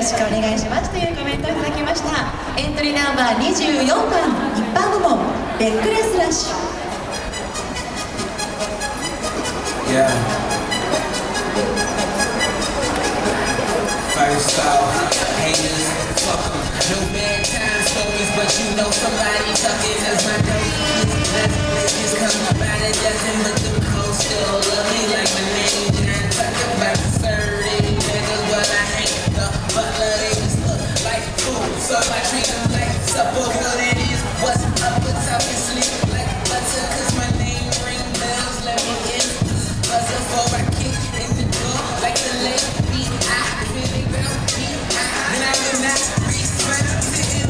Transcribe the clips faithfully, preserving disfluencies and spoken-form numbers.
しくお願いしますというコメントをいただきました。エントリーナンバーにじゅうよんばん一般部門ベックレスラッシュ。 Yeah. First off, haters, fuck them. No bad time stories, but you know somebody sucking as my dope. Let's play this come by the dozen, but the clothes still love me like my name. John Tucker, about thirty niggas, but I hate the butler. They just look like food, so I treat them like supper. What it is, what's up with talking sleep like butter, cause my name ring bells. Let me in. Buzzer for I kick in the door like the late beat. I really bounce beat. And I will not reach my decision.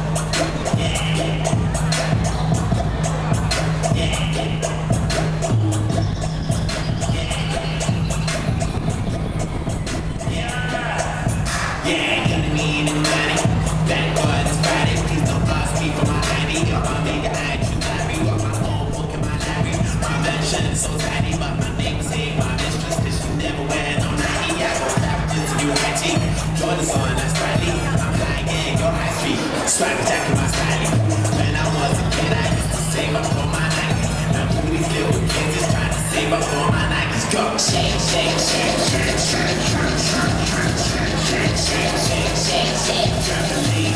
Yeah, gonna need the money. Thank God it's Friday. Please don't boss me for my I D. Or my nigga I Q library. Or my own book in my library. My mansion is so tiny, but my name say my mistress. Cause she never wear no Nike. I go savages to you high T. Jordan's on, that's Riley. I'm high gang, go high street. Swagger jacking my style. When I was a kid, I used to save up for my Nike. Now who these little kids is trying to save up for my Nikes? Go shake, shake, shake, shake, shake, shake, shake, shake, shake, shake, shake, shake, shake, trampoline.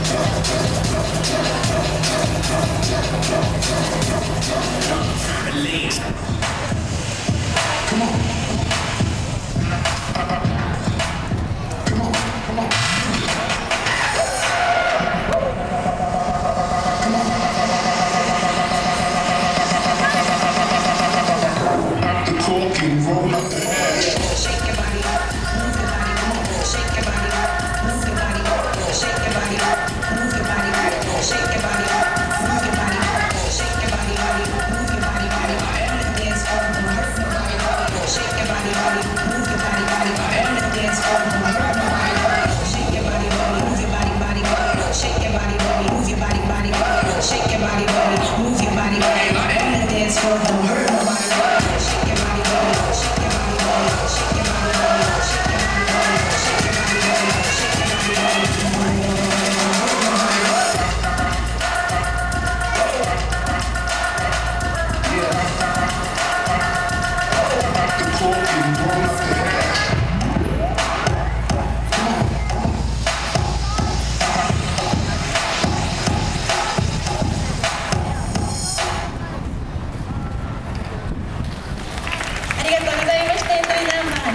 Trampoline. Come on. Come on, come on.